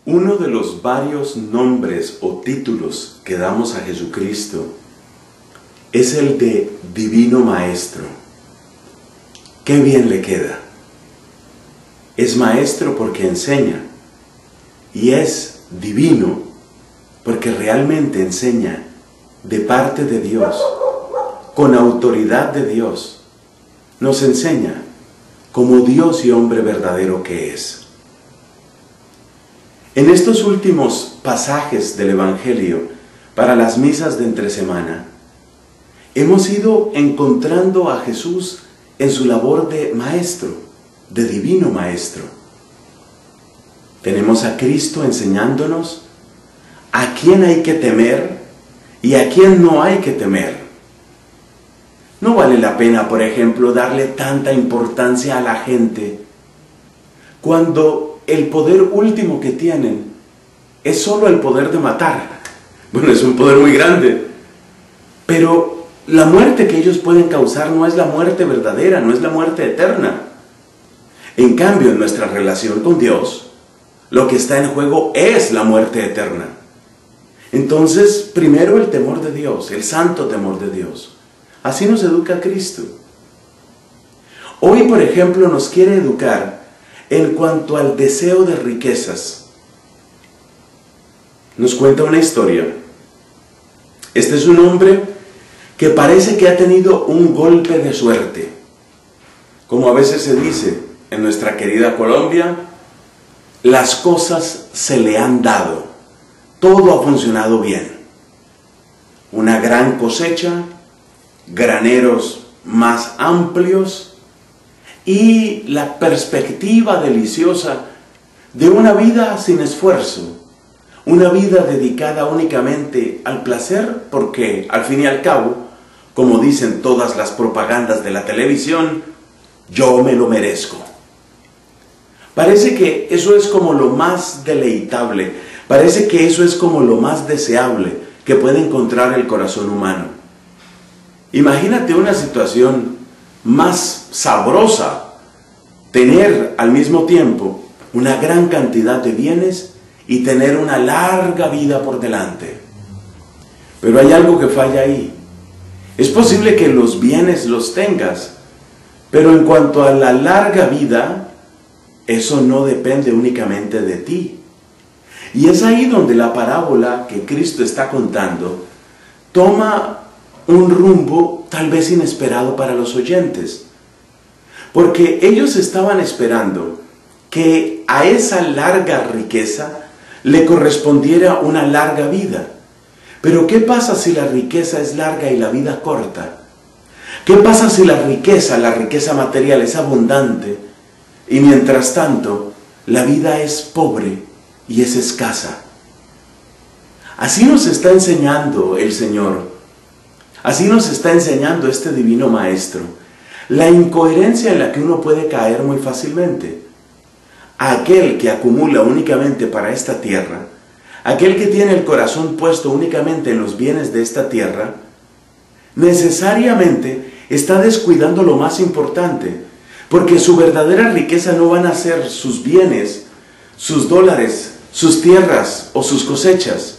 Uno de los varios nombres o títulos que damos a Jesucristo es el de Divino Maestro. ¡Qué bien le queda! Es maestro porque enseña y es divino porque realmente enseña de parte de Dios, con autoridad de Dios. Nos enseña como Dios y hombre verdadero que es. En estos últimos pasajes del Evangelio para las misas de entre semana, hemos ido encontrando a Jesús en su labor de maestro, de divino maestro. Tenemos a Cristo enseñándonos a quién hay que temer y a quién no hay que temer. No vale la pena, por ejemplo, darle tanta importancia a la gente cuando el poder último que tienen es solo el poder de matar. Bueno, es un poder muy grande, pero la muerte que ellos pueden causar no es la muerte verdadera, no es la muerte eterna. En cambio, en nuestra relación con Dios, lo que está en juego es la muerte eterna. Entonces, primero el temor de Dios, el santo temor de Dios. Así nos educa Cristo. Hoy, por ejemplo, nos quiere educar en cuanto al deseo de riquezas. Nos cuenta una historia. Este es un hombre que parece que ha tenido un golpe de suerte. Como a veces se dice en nuestra querida Colombia, las cosas se le han dado. Todo ha funcionado bien. Una gran cosecha, graneros más amplios, y la perspectiva deliciosa de una vida sin esfuerzo, una vida dedicada únicamente al placer, porque al fin y al cabo, como dicen todas las propagandas de la televisión, yo me lo merezco. Parece que eso es como lo más deleitable, parece que eso es como lo más deseable que puede encontrar el corazón humano. Imagínate una situación más sabrosa, tener al mismo tiempo una gran cantidad de bienes y tener una larga vida por delante. Pero hay algo que falla ahí. Es posible que los bienes los tengas, pero en cuanto a la larga vida, eso no depende únicamente de ti. Y es ahí donde la parábola que Cristo está contando toma un rumbo tal vez inesperado para los oyentes, porque ellos estaban esperando que a esa larga riqueza le correspondiera una larga vida. Pero ¿qué pasa si la riqueza es larga y la vida corta? ¿Qué pasa si la riqueza material es abundante y mientras tanto la vida es pobre y es escasa? Así nos está enseñando el Señor. Así nos está enseñando este divino maestro, la incoherencia en la que uno puede caer muy fácilmente. Aquel que acumula únicamente para esta tierra, aquel que tiene el corazón puesto únicamente en los bienes de esta tierra, necesariamente está descuidando lo más importante, porque su verdadera riqueza no van a ser sus bienes, sus dólares, sus tierras o sus cosechas.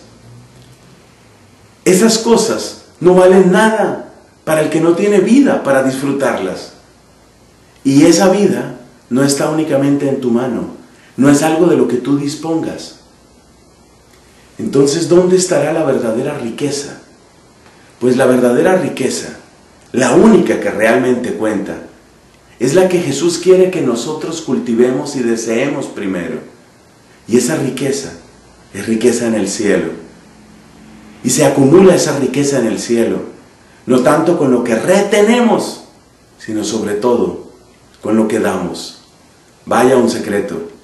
Esas cosas no valen nada para el que no tiene vida para disfrutarlas. Y esa vida no está únicamente en tu mano, no es algo de lo que tú dispongas. Entonces, ¿dónde estará la verdadera riqueza? Pues la verdadera riqueza, la única que realmente cuenta, es la que Jesús quiere que nosotros cultivemos y deseemos primero. Y esa riqueza es riqueza en el cielo. Y se acumula esa riqueza en el cielo, no tanto con lo que retenemos, sino sobre todo con lo que damos. Vaya un secreto.